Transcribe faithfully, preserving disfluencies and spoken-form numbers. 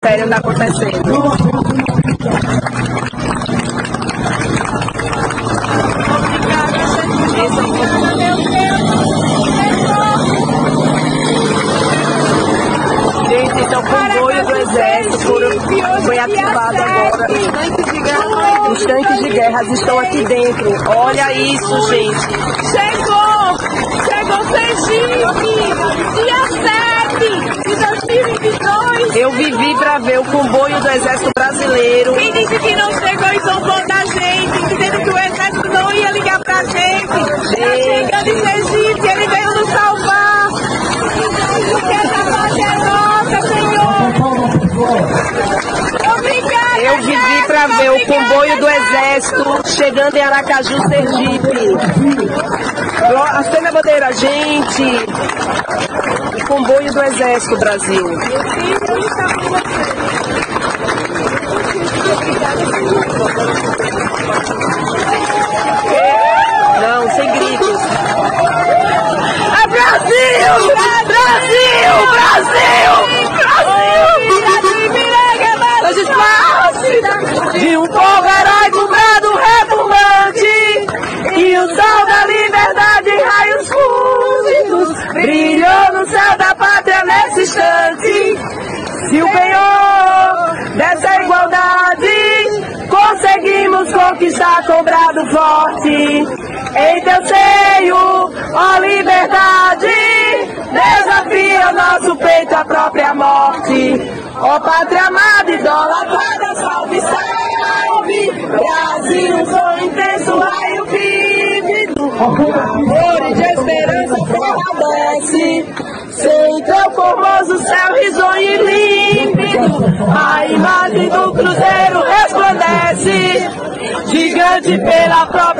sério está acontecendo. Gente, então o comboio do exército foram, foi ativado agora. Os tanques de guerra estão aqui dentro. Olha isso, gente. Chegou! Chegou Sergipe! Dia sete de dois mil e vinte e dois! Eu vivi para ver o comboio do exército brasileiro. Quem disse que não chegou e zombou da gente, dizendo que o exército não ia ligar pra gente. Tá chegando em Sergipe, ele veio nos salvar. Porque essa pátria é nossa, Senhor. Obrigada. Eu vivi para ver o comboio do exército chegando em Aracaju, Sergipe. Acenda a bandeira, gente. O comboio do exército, Brasil. Não, sem gritos. É Brasil! Brasil! Brasil! Brasil! De um povo heróico, brado retumbante, e o sol da liberdade em raios fúlgidos brilhou no céu da pátria nesse instante. Se o penhor dessa igualdade conseguimos conquistar com brado forte, em teu seio, ó liberdade, desafia o nosso peito a própria morte. Ó pátria amada, idolatrada, salve, salve, Brasil, sonho intenso, raio vívido, amor e de esperança prevalece, sem teu formoso céu risonho e límpido, a imagem do cruzeiro resplandece, gigante pela própria